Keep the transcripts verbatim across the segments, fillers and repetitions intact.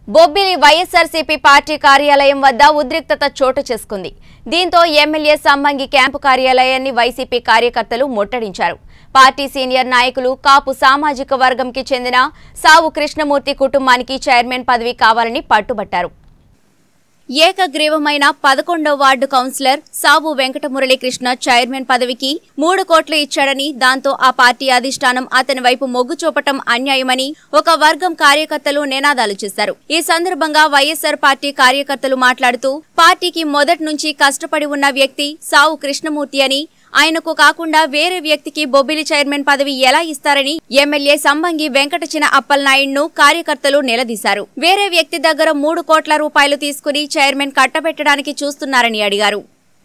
Bobbili YSRCP party కార్యాలయం వద్ద ఉద్రిక్తత చోటు చేసుకుంది. దీంతో ఎమ్మెల్యే సంబంగి క్యాంపు కార్యాలయాన్ని వైసీపీ కార్యకర్తలు ముట్టడించారు. పార్టీ సీనియర్ నాయకులు కాపు సామాజిక వర్గంకి చెందిన సావు కృష్ణమూర్తి కుటుంబానికి చైర్మన్ పదవి కావాలని పట్టుబట్టారు. ఏకగ్రీవమైన పదకొండవ వార్డు కౌన్సిలర్ సావు వెంకటమురళీకృష్ణ చైర్మన్ పదవికి మూడు కోట్లు ఇచ్చాడని, దాంతో ఆ పార్టీ అధిష్టానం అతని వైపు మొగ్గు చూపటం అన్యాయమని ఒక వర్గం కార్యకర్తలు నినాదాలు చేశారు. ఈ సందర్భంగా వైఎస్ఆర్ పార్టీ కార్యకర్తలు మాట్లాడుతూ పార్టీకి మొదటి నుంచి కష్టపడి ఉన్న వ్యక్తి సావు కృష్ణమూర్తి అని, ఆయనకు కాకుండా వేరే వ్యక్తికి బొబ్బిలి చైర్మన్ పదవి ఎలా ఇస్తారని ఎమ్మెల్యే సంబంగి వెంకటచిన అప్పలనాయుడును కార్యకర్తలు నిలదీశారు. వేరే వ్యక్తి దగ్గర మూడు కోట్ల రూపాయలు తీసుకుని చైర్మన్ కట్టబెట్టడానికి చూస్తున్నారని అడిగారు.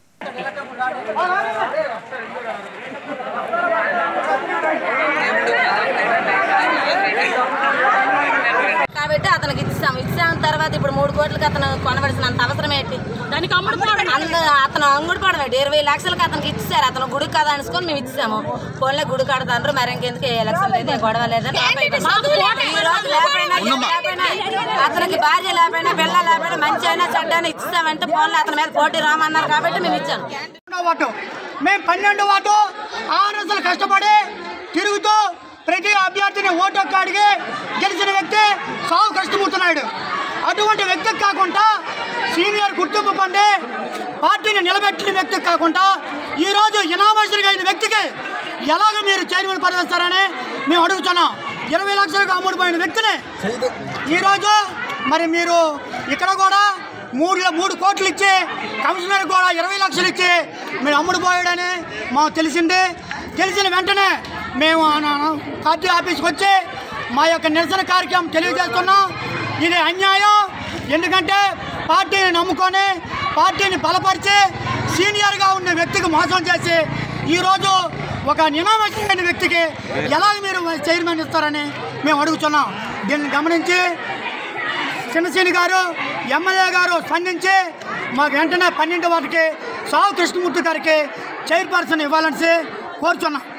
కాబట్టి అతనికి ఇచ్చాము ఇచ్చాం తర్వాత ఇప్పుడు మూడు కోట్లకి అతను కొనవలసినంత అవసరం ఏంటి? దానికి అతను అంగుడు పడవాడు ఇరవై లక్షలకి అతనికి ఇచ్చారు. అతను గుడి కదా అనుకొని మేము ఇచ్చాము. ఫోన్లో గుడి కడతాండ్రు, మరి ఇంకెందుకు ఏ లక్షలు లేదు గొడవ లేదని ఈ రోజు లేకపోయినా అతనికి భార్య లేకపోయినా పిల్ల లేకపోయినా మంచి అయినా చెడ్డ అయినా ఇచ్చామంటే ఫోన్లో అతని మీద పోటీ రామన్నారు కాబట్టి మేము ఇచ్చాము. మేము పన్నెండు వాటు ఆరు రోజులు కష్టపడి తిరుగుతూ ప్రతి అభ్యర్థిని ఓటు అడిగి గెలిచిన వ్యక్తి సావు కృష్ణమూర్తి. అటువంటి వ్యక్తికి కాకుండా సీనియర్ గుర్తింపు పొంది పార్టీని నిలబెట్టిన వ్యక్తికి కాకుండా ఈరోజు ఇనామేషన్గా అయిన వ్యక్తికి ఎలాగ మీరు చైర్మన్ పదవిస్తారని మేము అడుగుతున్నాం. ఇరవై లక్షలకు అమ్ముడుపోయిన వ్యక్తిని ఈరోజు మరి మీరు ఇక్కడ కూడా మూడు మూడు కోట్లు ఇచ్చి కమిషనర్ కూడా ఇరవై లక్షలు ఇచ్చి మీరు అమ్ముడుపోయాడని మాకు తెలిసింది. తెలిసిన వెంటనే మేము పార్టీ ఆఫీస్కి వచ్చి మా యొక్క నిరసన కార్యక్రమం తెలియజేస్తున్నాం. ఇది అన్యాయం. ఎందుకంటే పార్టీని నమ్ముకొని పార్టీని బలపరిచి సీనియర్గా ఉన్న వ్యక్తికి మోసం చేసి ఈరోజు ఒక నినామమైన వ్యక్తికి ఎలాగ మీరు చైర్మన్ ఇస్తారని మేము అడుగుతున్నాం. దీన్ని గమనించి చిన్నసీని గారు ఎమ్మెల్యే గారు స్పందించి మాకు వెంటనే పన్నెండు వాటికి సావు కృష్ణమూర్తి గారికి చైర్పర్సన్ ఇవ్వాలని కోరుచున్నాం.